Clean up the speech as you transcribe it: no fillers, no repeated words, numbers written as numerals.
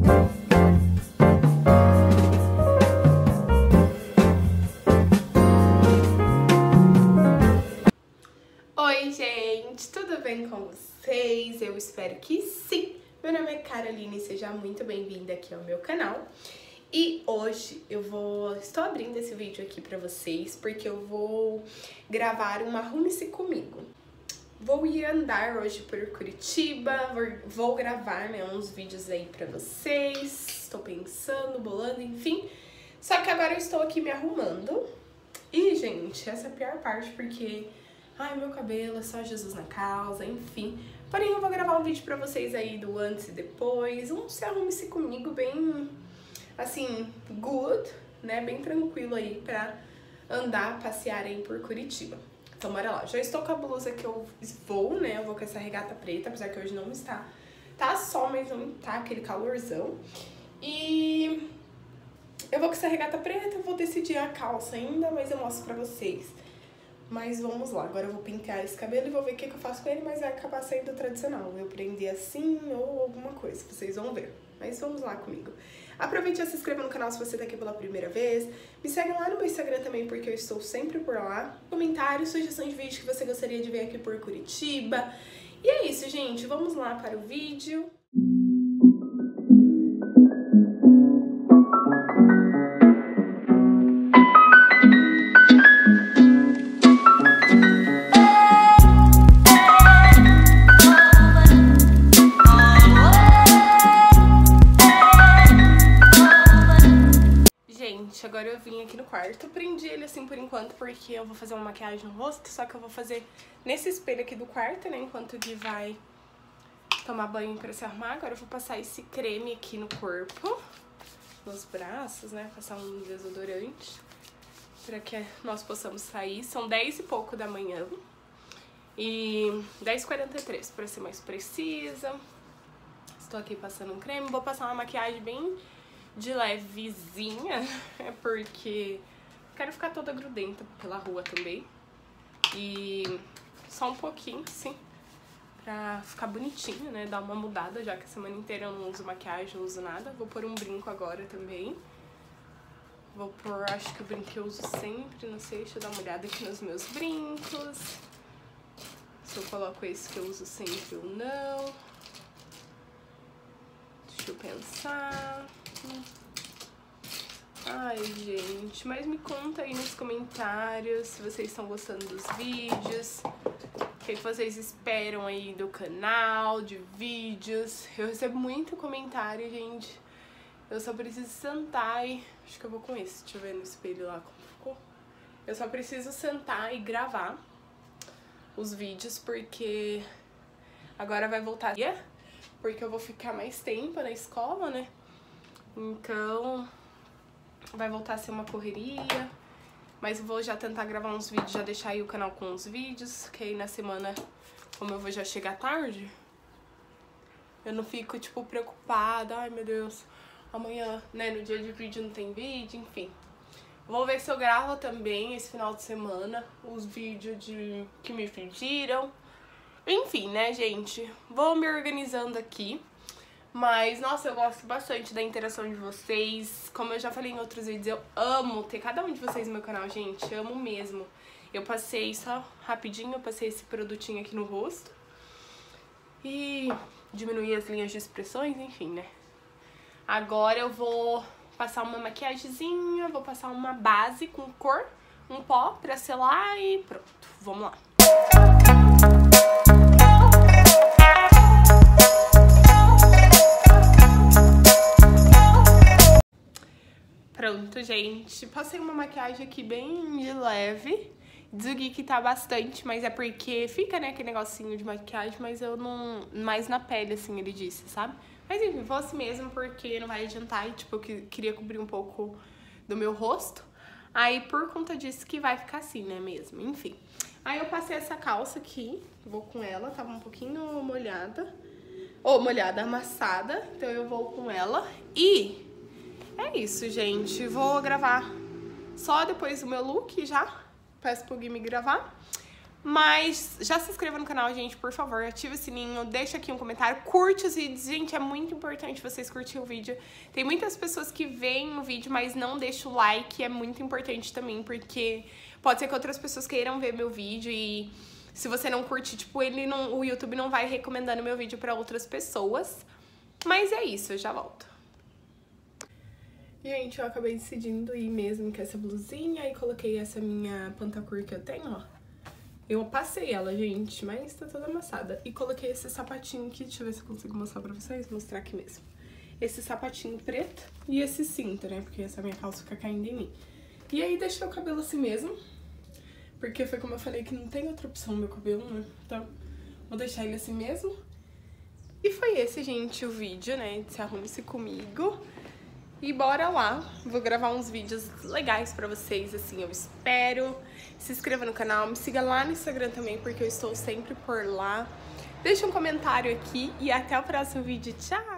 Oi gente, tudo bem com vocês? Eu espero que sim! Meu nome é Caroline e seja muito bem-vinda aqui ao meu canal. E hoje estou abrindo esse vídeo aqui pra vocês porque eu vou gravar uma Arrume-se Comigo. Vou ir andar hoje por Curitiba, vou gravar, né, uns vídeos aí pra vocês. Estou pensando, bolando, enfim. Só que agora eu estou aqui me arrumando. E, gente, essa é a pior parte porque... ai, meu cabelo é só Jesus na causa, enfim. Porém, eu vou gravar um vídeo pra vocês aí do antes e depois. Um Se Arrume-se Comigo bem, assim, good, né? Bem tranquilo aí pra andar, passear aí por Curitiba. Então, bora lá. Já estou com a blusa que eu vou, né? Eu vou com essa regata preta, apesar que hoje não está. Tá sol, mas não tá aquele calorzão. E eu vou com essa regata preta, vou decidir a calça ainda, mas eu mostro pra vocês. Mas vamos lá, agora eu vou pentear esse cabelo e vou ver o que eu faço com ele, mas vai acabar saindo tradicional. Eu prender assim ou alguma coisa, vocês vão ver. Mas vamos lá comigo. Aproveite e se inscreva no canal se você tá aqui pela primeira vez. Me segue lá no meu Instagram também, porque eu estou sempre por lá. Comentários, sugestões de vídeo que você gostaria de ver aqui por Curitiba. E é isso, gente. Vamos lá para o vídeo. Agora eu vim aqui no quarto, prendi ele assim por enquanto porque eu vou fazer uma maquiagem no rosto, só que eu vou fazer nesse espelho aqui do quarto, né, enquanto o Gui vai tomar banho pra se arrumar. Agora eu vou passar esse creme aqui no corpo, nos braços, né, passar um desodorante pra que nós possamos sair. São 10 e pouco da manhã e 10h43 pra ser mais precisa. Estou aqui passando um creme, vou passar uma maquiagem bem de levezinha, porque quero ficar toda grudenta pela rua também. E só um pouquinho, sim, pra ficar bonitinho, né? Dar uma mudada, já que a semana inteira eu não uso maquiagem, não uso nada. Vou pôr um brinco agora também. Vou pôr, acho que o brinco que eu uso sempre, não sei, deixa eu dar uma olhada aqui nos meus brincos. Se eu coloco esse que eu uso sempre ou não. Deixa eu pensar... ai, gente, mas me conta aí nos comentários se vocês estão gostando dos vídeos, o que vocês esperam aí do canal, de vídeos. Eu recebo muito comentário, gente. Eu só preciso sentar e... acho que eu vou com esse, deixa eu ver no espelho lá como ficou. Eu só preciso sentar e gravar os vídeos, porque agora vai voltar, porque eu vou ficar mais tempo na escola, né? Então, vai voltar a ser uma correria, mas eu vou já tentar gravar uns vídeos, já deixar aí o canal com uns vídeos, que aí na semana, como eu vou já chegar tarde, eu não fico, tipo, preocupada, ai meu Deus, amanhã, né, no dia de vídeo não tem vídeo, enfim. Vou ver se eu gravo também esse final de semana os vídeos que me pediram, enfim, né, gente, vou me organizando aqui. Mas, nossa, eu gosto bastante da interação de vocês. Como eu já falei em outros vídeos, eu amo ter cada um de vocês no meu canal, gente. Eu amo mesmo. Eu passei só rapidinho, eu passei esse produtinho aqui no rosto. E diminuir as linhas de expressões, enfim, né? Agora eu vou passar uma maquiagemzinha, vou passar uma base com cor, um pó pra selar e pronto. Vamos lá. Pronto, gente, passei uma maquiagem aqui bem de leve. Diz o Gui que tá bastante, mas é porque fica, né, aquele negocinho de maquiagem, mas eu não... mais na pele, assim, ele disse, sabe? Mas enfim, vou assim mesmo, porque não vai adiantar e, tipo, eu queria cobrir um pouco do meu rosto. Aí, por conta disso que vai ficar assim, né, mesmo, enfim. Aí eu passei essa calça aqui, vou com ela, tava um pouquinho molhada. Amassada, então eu vou com ela e... é isso, gente. Vou gravar só depois do meu look já. Peço pro Gui me gravar. Mas já se inscreva no canal, gente, por favor, ativa o sininho, deixa aqui um comentário, curte os vídeos, gente, é muito importante vocês curtirem o vídeo. Tem muitas pessoas que veem o vídeo, mas não deixam o like, é muito importante também, porque pode ser que outras pessoas queiram ver meu vídeo e se você não curte, tipo, o YouTube não vai recomendando meu vídeo pra outras pessoas. Mas é isso, eu já volto. Gente, eu acabei decidindo ir mesmo com essa blusinha e coloquei essa minha pantacur que eu tenho, ó. Eu passei ela, gente, mas tá toda amassada. E coloquei esse sapatinho aqui, deixa eu ver se eu consigo mostrar pra vocês, mostrar aqui mesmo. Esse sapatinho preto e esse cinto, né, porque essa minha calça fica caindo em mim. E aí deixei o cabelo assim mesmo, porque foi como eu falei que não tem outra opção no meu cabelo, né, então vou deixar ele assim mesmo. E foi esse, gente, o vídeo, né, de Se Arrume-se Comigo. E bora lá, vou gravar uns vídeos legais pra vocês, assim, eu espero. Se inscreva no canal, me siga lá no Instagram também, porque eu estou sempre por lá. Deixa um comentário aqui e até o próximo vídeo. Tchau!